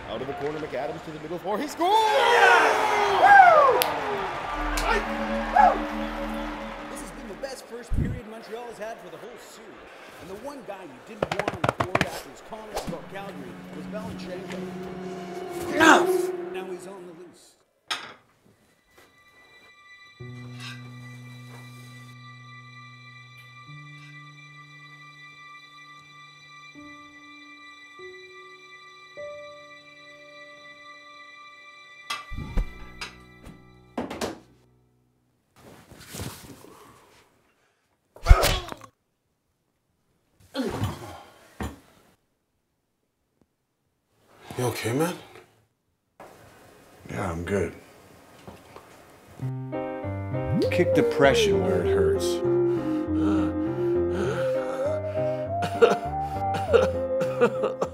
Out of the corner, McAdams to the middle floor. He scores! This has been the best first period Montreal has had for the whole series. And the one guy you didn't want on the court after his comments about Calgary was Belichick. Now he's on the loose. You okay, man? Yeah, I'm good. Kick depression where it hurts.